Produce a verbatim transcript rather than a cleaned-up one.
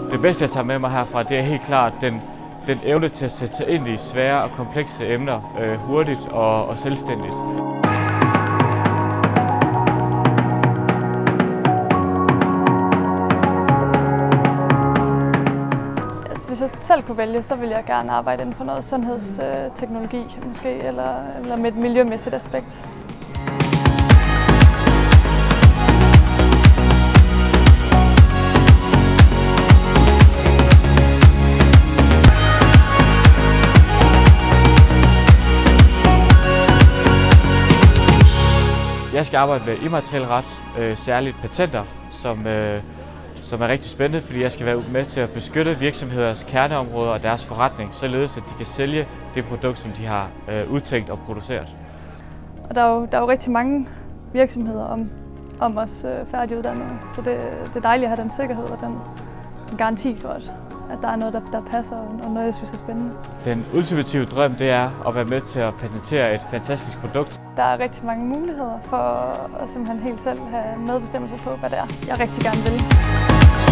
Det bedste, jeg tager med mig herfra, det er helt klart den, den evne til at sætte sig ind i svære og komplekse emner øh, hurtigt og, og selvstændigt. Hvis jeg selv kunne vælge, så ville jeg gerne arbejde inden for noget sundhedsteknologi måske, eller, eller med et miljømæssigt aspekt. Jeg skal arbejde med immateriel ret, øh, særligt patenter, som, øh, som er rigtig spændende, fordi jeg skal være med til at beskytte virksomheders kerneområder og deres forretning, således at de kan sælge det produkt, som de har øh, udtænkt og produceret. Og der er jo, der er jo rigtig mange virksomheder om, om os øh, færdiguddannede, så det, det er dejligt at have den sikkerhed og den, den garanti for, at, at der er noget, der, der passer, og noget, jeg synes er spændende. Den ultimative drøm, det er at være med til at patentere et fantastisk produkt. Der er rigtig mange muligheder for at simpelthen helt selv have medbestemmelse på, hvad det er, jeg rigtig gerne vil.